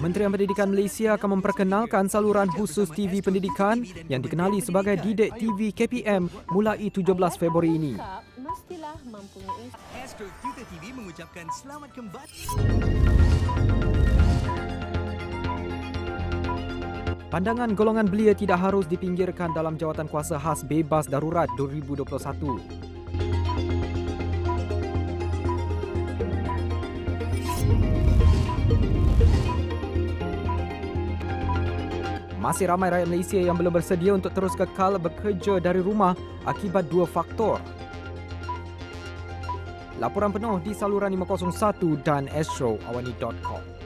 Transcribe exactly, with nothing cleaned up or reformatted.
Kementerian Pendidikan Malaysia akan memperkenalkan saluran khusus T V pendidikan yang dikenali sebagai Didik T V K P M mulai tujuh belas Februari ini. Mestilah mempunyai Astro Tutor T V mengucapkan selamat kembali. Pandangan golongan belia tidak harus dipinggirkan dalam jawatan kuasa khas bebas darurat dua ribu dua puluh satu. Masih ramai rakyat Malaysia yang belum bersedia untuk terus kekal bekerja dari rumah akibat dua faktor. Laporan penuh di saluran lima kosong satu dan astro awani dot com.